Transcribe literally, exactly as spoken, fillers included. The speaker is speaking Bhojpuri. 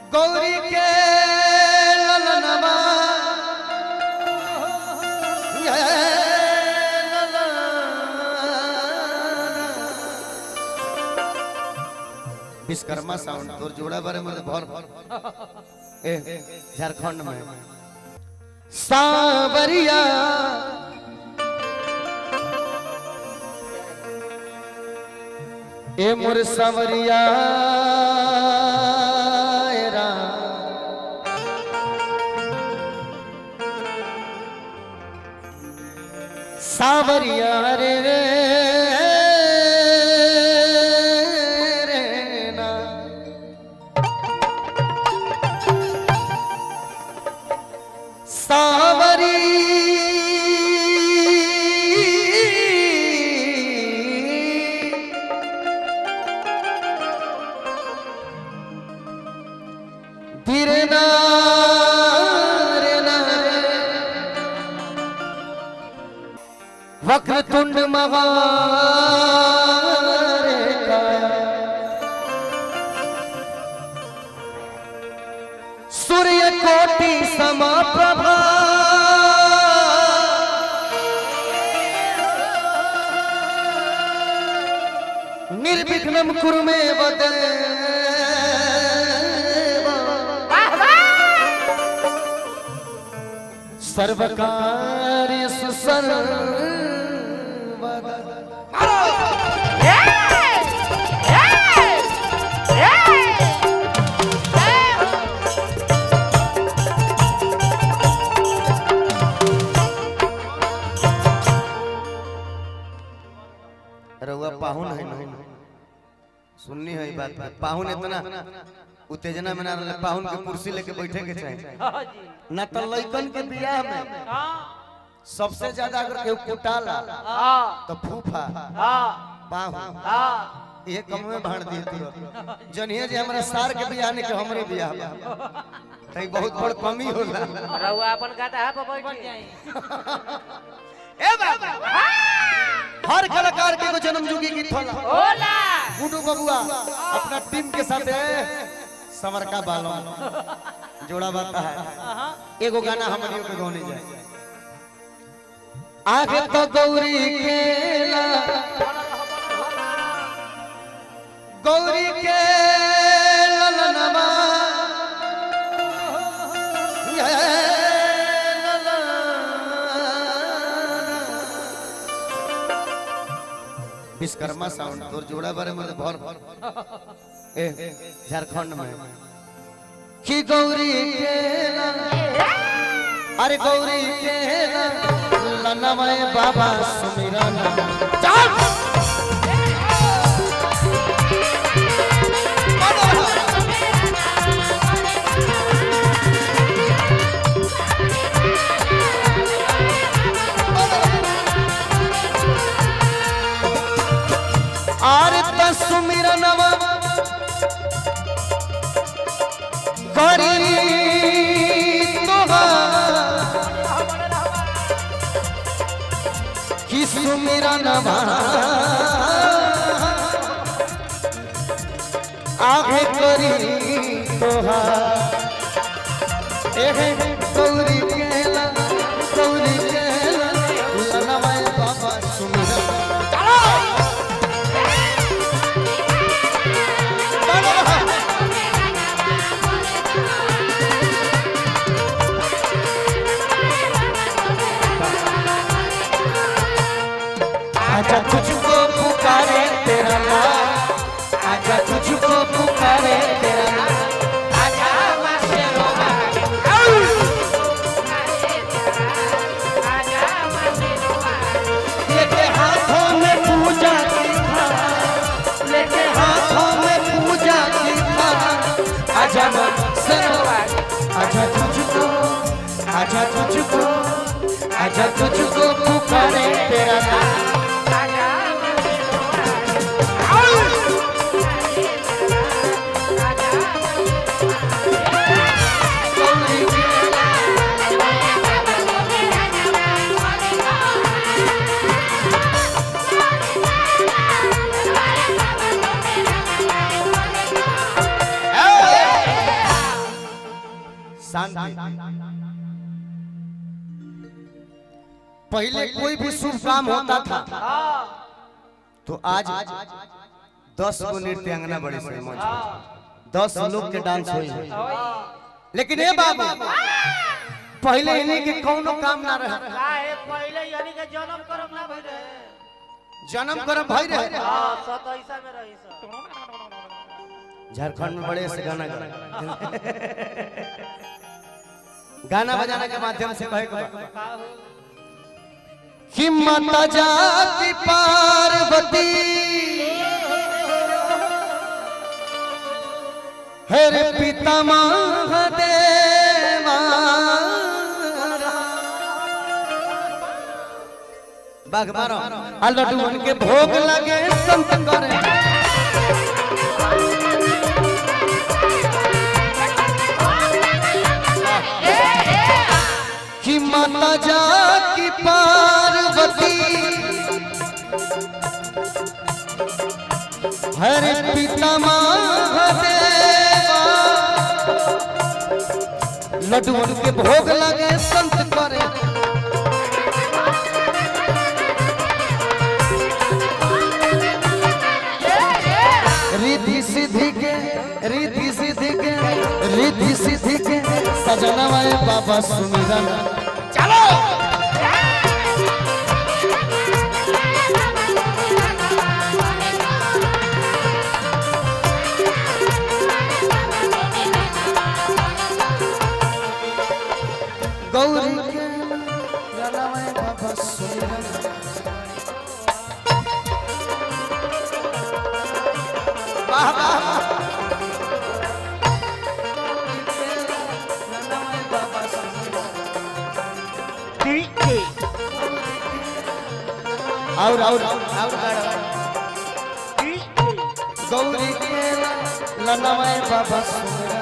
गौरी के ललनमा विश्वकर्मा साउंड तोर जोड़ा बारे में भर ए झारखंड में सावरिया ए मोर सावरिया सावरिया रे रे रे ना सावरी धीरे ना वक्रतुंड महारे काया सूर्य कोटि समप्रभा निर्विघ्नं कुरु मे देव सर्वकार्येषु सर्वदा रउआ पाहुन है ना सुननी है बात पाहुन इतना उत्तेजना में ना रहे पाहुन के कुर्सी लेके बैठे के चाहिए ना तो लइकन के बियाह में सबसे ज्यादा अगर केहू कुटाला तो फूफा पाहुन ये कम में भाड़ दी तुरंत जनिए जे हमरा सार के बियाह ने के हमरे बियाह बा तई बहुत बड़ कमी होला रउआ अपन गाता है पर बैठ जाई ए बाबा हर कलाकार के को जन्म जुगी गीत होला होला गुड्डू बबुआ अपना टीम के साथ समर का बालों जोड़ा बाता है एगो गाना हमनियों के गाने जाए आगे तो गौरी केला गौरी के ललनमा विश्वकर्मा साउंड तोर जोड़ा बारे में भर ए झारखंड में कि गौरी के अरे गौरी के ललनमा बाबा सुमिरन चल आरे सुमिरनवा करी कि सुमिरनवा आगे करी तोहा एहे गौरी केला गौरी केला ललनमा बाबा सुमिरन आजा तुझको पुकारे तेरा नाम आजा तुझको पुकारे तेरा नाम आजा मासेरो आजा मासेरो लेके हाथों में पूजा की थाल लेके हाथों में पूजा की थाल आजा मासेरो आजा तुझको आजा तुझको आजा तुझको पुकारे तेरा नाम शांति। पहले कोई भी शुभ काम होता था तो आज दस गो नृत्यांगना बड़ी से मंच दस लोग के डांस हुई, लेकिन ये बाबू पहले इन्हीं के कौनो काम ना रहे। पहले यानी के जन्म करम ना भई रहे, जन्म करम भाई रहे। हां सतैसा में रही सब। झारखंड में बड़े से गाना गा गाना बजाना के माध्यम से कहे को हिम्मत जाति पार्वती हरे पिता महादेवा बाघ मारो लड्डू के भोग लगे संत करे कि माता जाकी पार्वती हरे पिता महादेवा लड्डू के भोग लगे संत करे रिद्धि सिद्धि के रिद्धि सिद्धि के रिद्धि सिद्धि के सजनवा बाबा सुमिरन चलो गौरी के ललवा बाबा सुमिरन वाह वाह और और और गौरी के ललवा बाबा